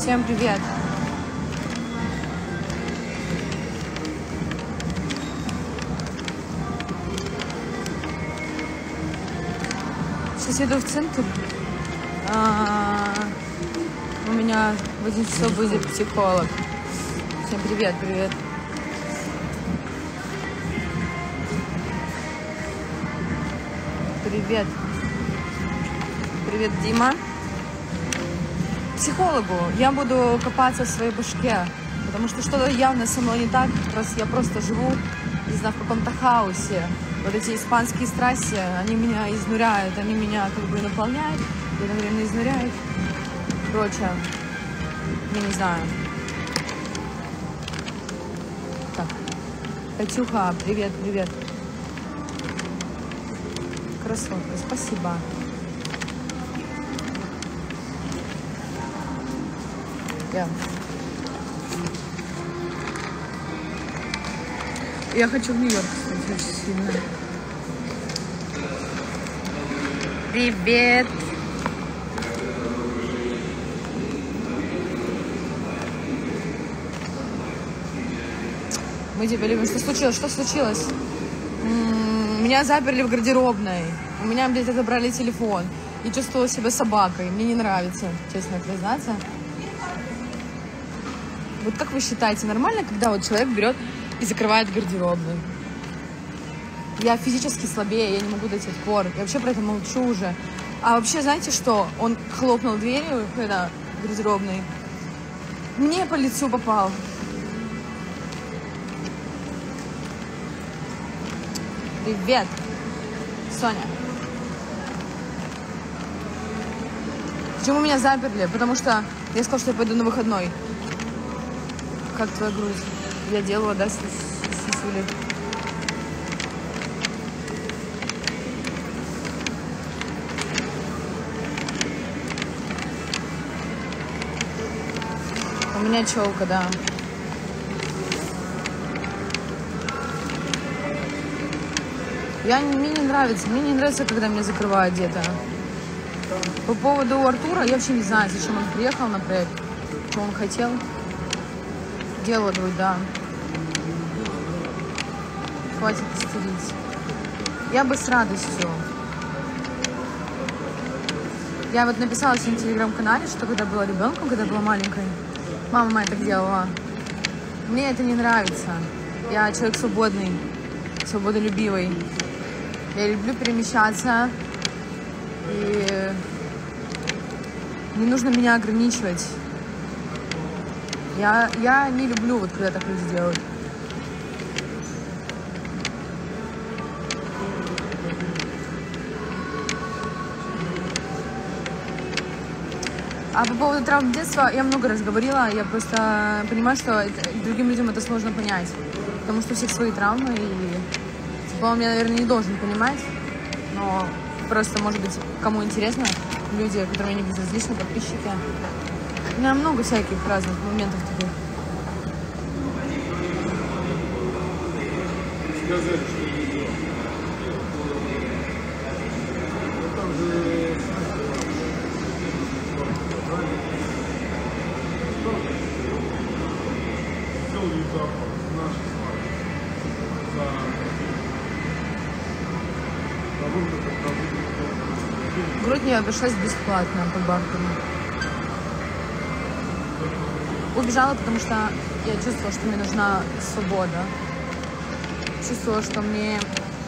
Всем привет. Сейчас еду в центр. У меня в 1 часов будет психолог. Всем привет, привет. Привет. Привет, Дима. Психологу я буду копаться в своей башке, потому что что-то явно со мной не так, раз я просто живу, не знаю, в каком-то хаосе. Вот эти испанские страсти, они меня изнуряют, они меня как бы наполняют, и одновременно изнуряют. Короче, я не знаю. Так, Катюха, привет, привет. Красотка, спасибо. Я хочу в Нью-Йорк, кстати, очень сильно. Привет! Мы тебя любим. Что случилось? Что случилось? Меня заперли в гардеробной. У меня, блядь, отобрали телефон. И чувствовала себя собакой. Мне не нравится, честно признаться. Вот как вы считаете, нормально, когда вот человек берет и закрывает гардеробную? Я физически слабее, я не могу до тех пор. Я вообще про это молчу уже. А вообще, знаете что? Он хлопнул дверью, когда гардеробной. Мне по лицу попал. Привет, Соня. Почему меня заперли? Потому что я сказала, что я пойду на выходной. Как твоя грудь? Я делала, да, сисюли. У меня челка, да. Мне не нравится, когда меня закрывают где-то. По поводу Артура, я вообще не знаю, зачем он приехал на проект, что он хотел. Дело будет, да. Хватит истерить. Я бы с радостью. Я вот написала в своем телеграм-канале, что когда была ребенком, когда была маленькой, мама моя так делала. Мне это не нравится. Я человек свободный, свободолюбивый. Я люблю перемещаться. И не нужно меня ограничивать. Я не люблю, вот когда так люди делают. А по поводу травм детства я много раз говорила. Я просто понимаю, что другим людям это сложно понять. Потому что у всех свои травмы. И типа, он меня, наверное, не должен понимать. Но просто, может быть, кому интересно, люди, которые мне безразличны, подписчики. У меня много всяких разных моментов таких. Сказали, что не делал. Там же сделали запах наши Грудь мне обошлась бесплатно по бартеру. Убежала, потому что я чувствовала, что мне нужна свобода. Чувствовала, что мне...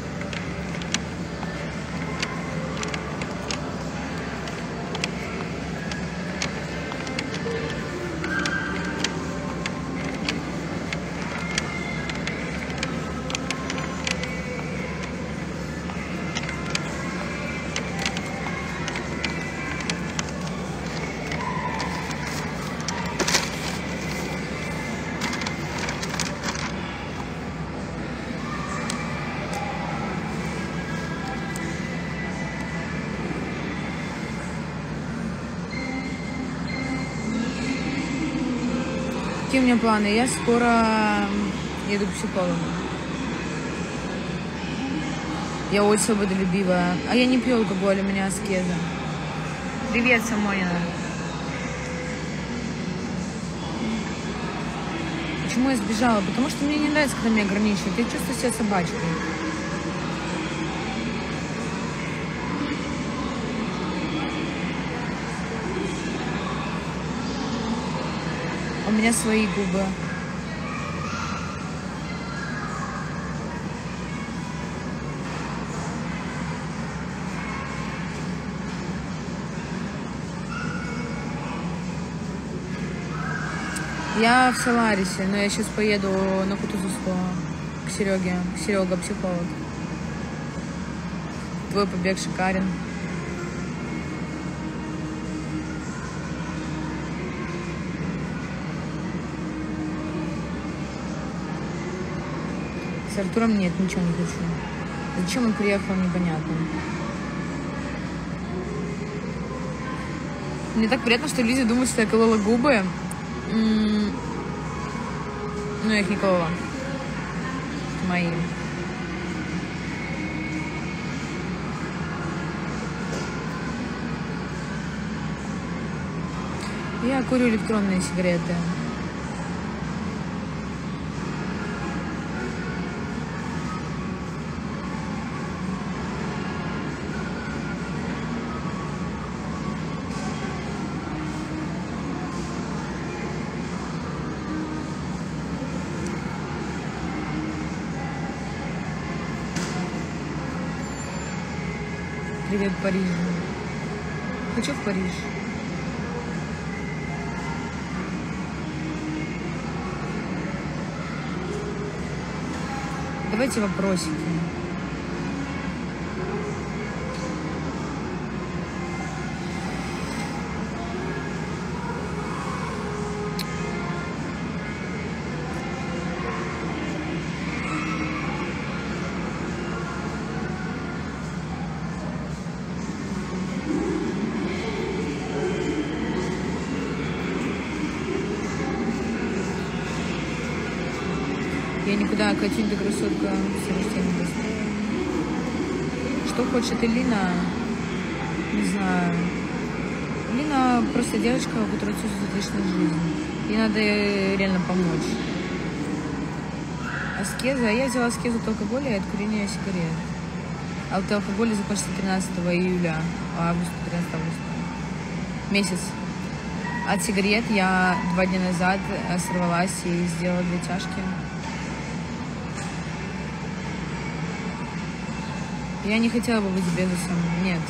Какие у меня планы? Я скоро еду к психологу. Я очень свободолюбивая. А я не пью алкоголь, у меня аскеза. Привет, Самонина. Почему я сбежала? Потому что мне не нравится, когда меня ограничивают. Я чувствую себя собачкой. У меня свои губы. Я в Соларисе, но я сейчас поеду на Кутузовскую к Сереге. Серега психолог. Твой побег шикарен. С Артуром нет, ничего не хочу. Зачем он приехал, непонятно. Мне так приятно, что люди думают, что я колола губы. Ну, я их не колола. Мои. Я курю электронные сигареты. Привет, Париж. Хочу в Париж. Давайте вопросики. Я никуда, Катюнь, ты красотка, все растения. Что хочет Элина? Не знаю. Элина просто девочка, у которой чувствует отличную жизнь. Ей надо реально помочь. Аскеза. Я взяла аскезу от алкоголя и от курения сигарет. А от алкоголя закончится 13 июля, августа, 13 августа. Месяц. От сигарет я 2 дня назад сорвалась и сделала 2 чашки. Я не хотела бы быть Безосом, нет.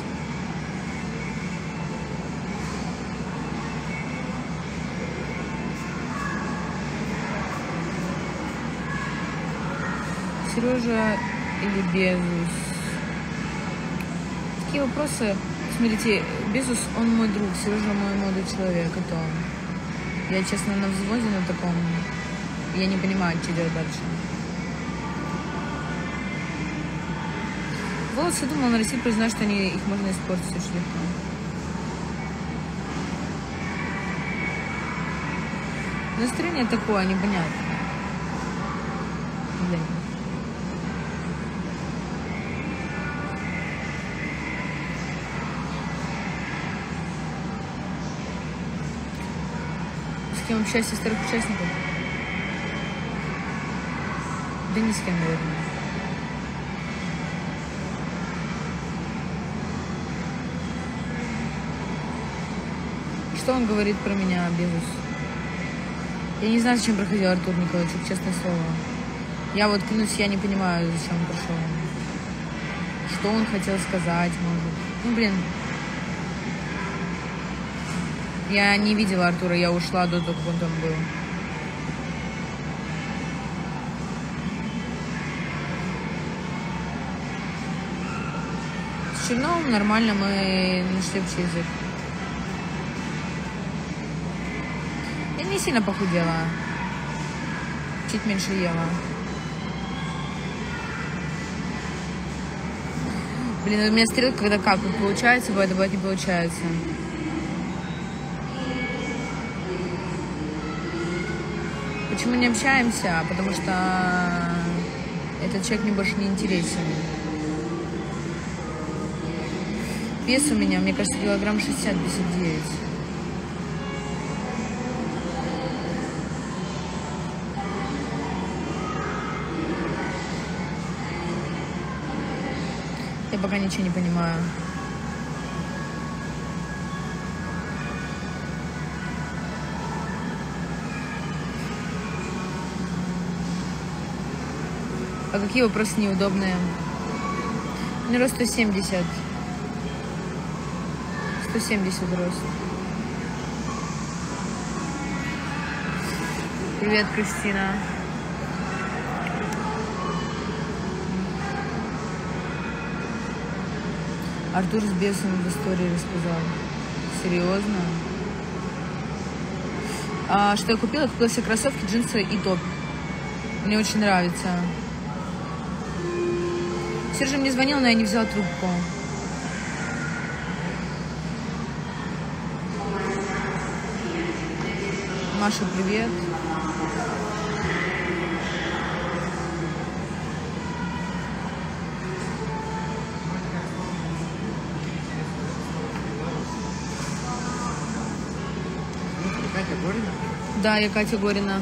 Сережа или Безус? Такие вопросы. Смотрите, Безус, он мой друг, Сережа мой молодой человек, это он. Я, честно, на взводе на таком. Я не понимаю, что делать дальше. Волосы, думала, на России признать, что их можно испортить очень легко. Настроение такое, непонятное. Блин. С кем общаюсь из старых участников? Да ни с кем, наверное. Что он говорит про меня, Безус? Я не знаю, зачем проходил Артур Николаевич, честное слово. Я вот клянусь, я не понимаю, зачем он прошел. Что он хотел сказать, может. Ну, блин. Я не видела Артура, я ушла до того, как он там был. С Черновым нормально, мы нашли общий язык. Я не сильно похудела. Чуть меньше ела. Блин, у меня стрелка, когда как получается, бывает не получается. Почему не общаемся? Потому что этот человек мне больше не интересен. Вес у меня, мне кажется, килограмм 60-59. Я пока ничего не понимаю. А какие вопросы неудобные? У меня рост 170. 170 рост. Привет, Кристина. Артур с бесом в истории рассказал. Серьезно? А что я купила? Я купила себе кроссовки, джинсы и топ. Мне очень нравится. Сержа мне звонил, но я не взяла трубку. Маша, привет. Катя Горина? Да, я Катя Горина.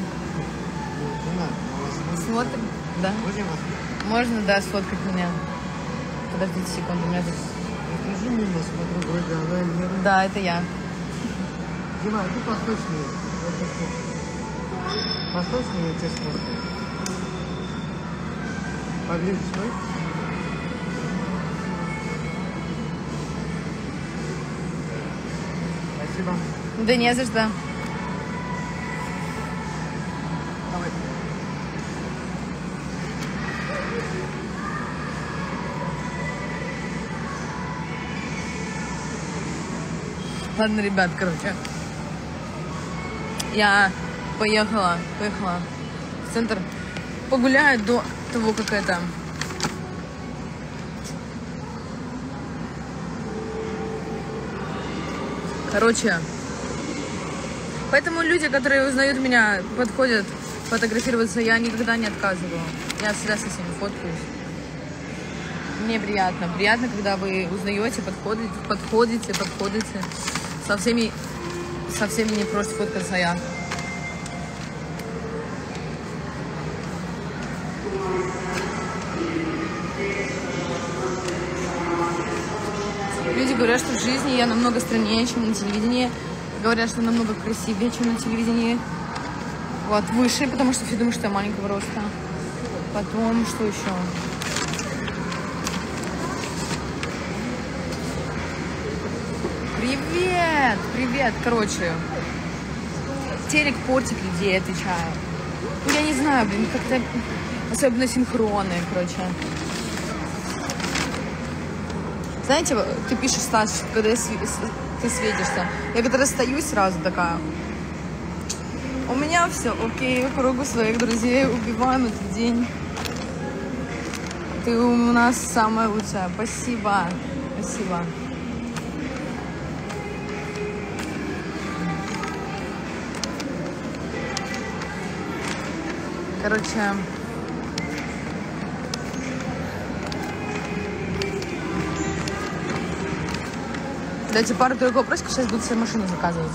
Смотрим? Да. Можно, да, сфоткать меня. Подождите секунду, у меня тут... Скажи мимо, смотрю, вроде она нет. Да, это я. Дима, ты восточный. Восточный, я тебе смотрю. Поближе, стой. Спасибо. Да не за что. Давай. Ладно, ребят, короче. Я поехала в центр. Погуляю до того, как это... Короче, поэтому люди, которые узнают меня, подходят фотографироваться, я никогда не отказываю. Я всегда со всеми фоткаюсь. Мне приятно. Приятно, когда вы узнаете, подходите. Со всеми не просто фоткаться я. Люди говорят, что в жизни я намного страннее, чем на телевидении. Говорят, что намного красивее, чем на телевидении. Вот, выше, потому что все думают, что я маленького роста. Потом, что еще? Привет, короче. Телек портит людей, отвечаю. Ну, я не знаю, блин, как-то... Особенно синхроны, короче. Знаете, ты пишешь, Стас, когда ты светишься. Я когда расстаюсь, сразу такая. У меня все окей, в кругу своих друзей убиваем этот день. Ты у нас самая лучшая. Спасибо. Короче, дайте пару-тройку вопросиков, сейчас буду себе машину заказывать.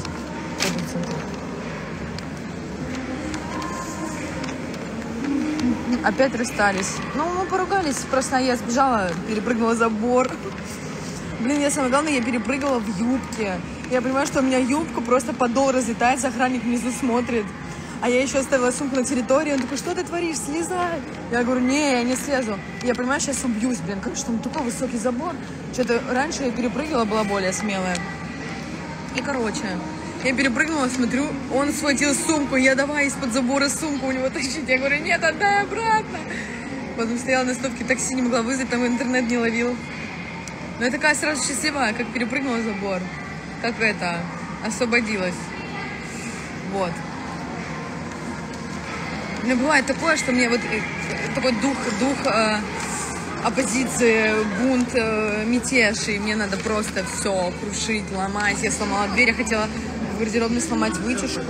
Опять расстались. Ну, мы поругались, просто я сбежала, перепрыгнула забор. Блин, самое главное, я перепрыгала в юбке. Я понимаю, что у меня юбка просто подол разлетается, охранник внизу смотрит. А я еще оставила сумку на территории. Он такой, что ты творишь? Слезай. Я говорю, не, я не слезу. Я понимаю, сейчас убьюсь, блин. Короче, там такой высокий забор. Что-то раньше я перепрыгивала, была более смелая. И, короче, я перепрыгнула, смотрю, он схватил сумку. Я давай из-под забора сумку у него тащить. Я говорю, нет, отдай обратно. Потом стояла на стопке такси, не могла вызвать, там интернет не ловил. Но я такая сразу счастливая, как перепрыгнула забор. Как это, освободилась. Вот. Но бывает такое, что мне вот такой дух оппозиции, бунт, мятеж, и мне надо просто все крушить, ломать. Я сломала дверь, я хотела в гардеробной сломать вытяжку.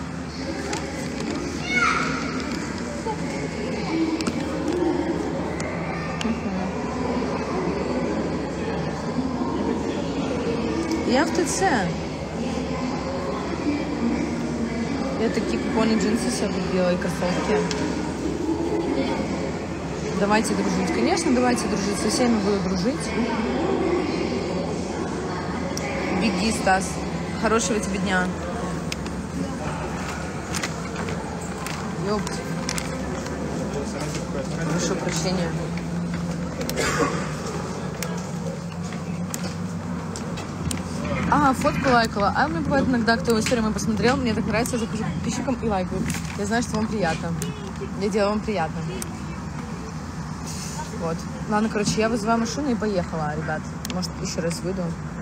Я в ТЦ. Я такие купоны джинсы себе купила и кроссовки. Давайте дружить. Конечно, давайте дружить. Со всеми буду дружить. Беги, Стас. Хорошего тебе дня. Ёпт. Прошу прощения. Фотку лайкала. А у меня бывает иногда, кто историю мою посмотрел, мне так нравится, я захожу к подписчикам и лайкаю. Я знаю, что вам приятно. Я делаю вам приятно. Вот. Ладно, короче, я вызываю машину и поехала, ребят. Может, еще раз выйду.